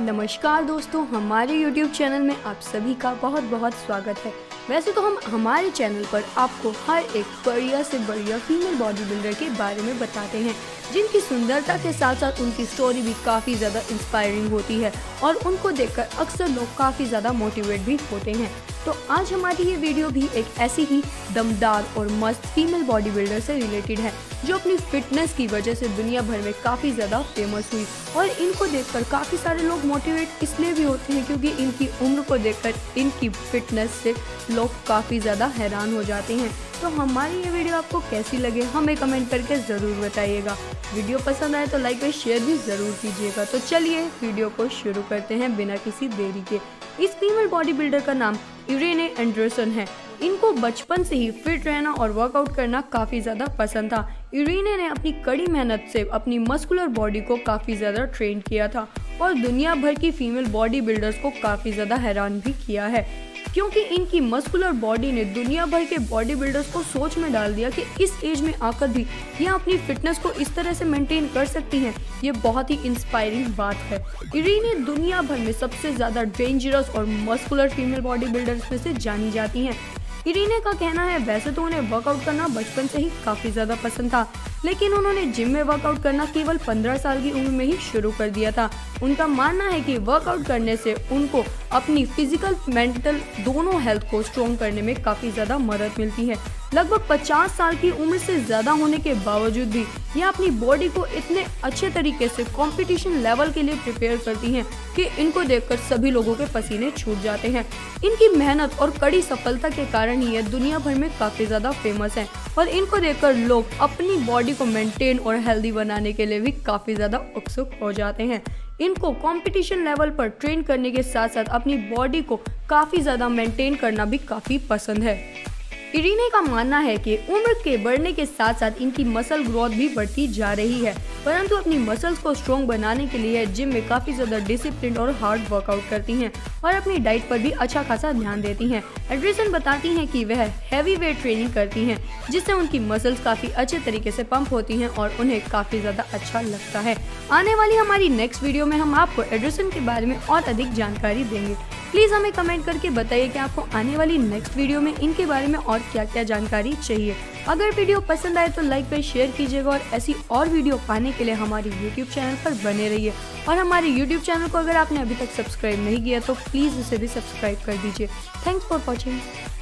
नमस्कार दोस्तों, हमारे YouTube चैनल में आप सभी का बहुत बहुत स्वागत है। वैसे तो हम हमारे चैनल पर आपको हर एक बढ़िया से बढ़िया फीमेल बॉडी बिल्डर के बारे में बताते हैं, जिनकी सुंदरता के साथ साथ उनकी स्टोरी भी काफ़ी ज़्यादा इंस्पायरिंग होती है और उनको देखकर अक्सर लोग काफ़ी ज़्यादा मोटिवेट भी होते हैं। तो आज हमारी ये वीडियो भी एक ऐसी ही दमदार और मस्त फीमेल बॉडी बिल्डर से रिलेटेड है, जो अपनी फिटनेस की वजह से दुनिया भर में काफ़ी ज़्यादा फेमस हुई। और इनको देखकर काफ़ी सारे लोग मोटिवेट इसलिए भी होते हैं क्योंकि इनकी उम्र को देखकर इनकी फिटनेस से लोग काफ़ी ज़्यादा हैरान हो जाते हैं। तो हमारी ये वीडियो आपको कैसी लगे हमें कमेंट करके ज़रूर बताइएगा। वीडियो पसंद आए तो लाइक और शेयर भी ज़रूर कीजिएगा। तो चलिए वीडियो को शुरू करते हैं बिना किसी देरी के। इस फीमेल बॉडी बिल्डर का नाम इरेने एंडरसन है। इनको बचपन से ही फिट रहना और वर्कआउट करना काफ़ी ज़्यादा पसंद था। इरेने ने अपनी कड़ी मेहनत से अपनी मस्कुलर बॉडी को काफ़ी ज़्यादा ट्रेन किया था और दुनिया भर की फीमेल बॉडी बिल्डर्स को काफ़ी ज़्यादा हैरान भी किया है, क्योंकि इनकी मस्कुलर बॉडी ने दुनिया भर के बॉडी बिल्डर्स को सोच में डाल दिया कि इस एज में आकर भी ये अपनी फिटनेस को इस तरह से मेंटेन कर सकती हैं। ये बहुत ही इंस्पायरिंग बात है। इरेने दुनिया भर में सबसे ज़्यादा डेंजरस और मस्कुलर फीमेल बॉडी बिल्डर्स में से जानी जाती हैं। इरेने का कहना है वैसे तो उन्हें वर्कआउट करना बचपन से ही काफ़ी ज़्यादा पसंद था, लेकिन उन्होंने जिम में वर्कआउट करना केवल 15 साल की उम्र में ही शुरू कर दिया था। उनका मानना है कि वर्कआउट करने से उनको अपनी फिजिकल मेंटल दोनों हेल्थ को स्ट्रॉन्ग करने में काफ़ी ज़्यादा मदद मिलती है। लगभग 50 साल की उम्र से ज़्यादा होने के बावजूद भी ये अपनी बॉडी को इतने अच्छे तरीके से कंपटीशन लेवल के लिए प्रिपेयर करती हैं कि इनको देखकर सभी लोगों के पसीने छूट जाते हैं। इनकी मेहनत और कड़ी सफलता के कारण ही ये दुनिया भर में काफ़ी ज़्यादा फेमस हैं और इनको देखकर लोग अपनी बॉडी को मेंटेन और हेल्दी बनाने के लिए भी काफ़ी ज़्यादा उत्सुक हो जाते हैं। इनको कंपटीशन लेवल पर ट्रेन करने के साथ साथ अपनी बॉडी को काफ़ी ज़्यादा मेंटेन करना भी काफ़ी पसंद है। इरेने का मानना है कि उम्र के बढ़ने के साथ साथ इनकी मसल ग्रोथ भी बढ़ती जा रही है, परंतु अपनी मसल्स को स्ट्रॉन्ग बनाने के लिए जिम में काफ़ी ज़्यादा डिसिप्लिन और हार्ड वर्कआउट करती हैं और अपनी डाइट पर भी अच्छा खासा ध्यान देती हैं। एंडरसन बताती हैं कि वह हैवी वेट ट्रेनिंग करती हैं, जिससे उनकी मसल्स काफ़ी अच्छे तरीके से पंप होती हैं और उन्हें काफ़ी ज़्यादा अच्छा लगता है। आने वाली हमारी नेक्स्ट वीडियो में हम आपको एंडरसन के बारे में और अधिक जानकारी देंगे। प्लीज़ हमें कमेंट करके बताइए कि आपको आने वाली नेक्स्ट वीडियो में इनके बारे में और क्या क्या जानकारी चाहिए। अगर वीडियो पसंद आए तो लाइक व शेयर कीजिएगा और ऐसी और वीडियो पाने के लिए हमारे YouTube चैनल पर बने रहिए। और हमारे YouTube चैनल को अगर आपने अभी तक सब्सक्राइब नहीं किया तो प्लीज़ इसे भी सब्सक्राइब कर दीजिए। Thanks for watching.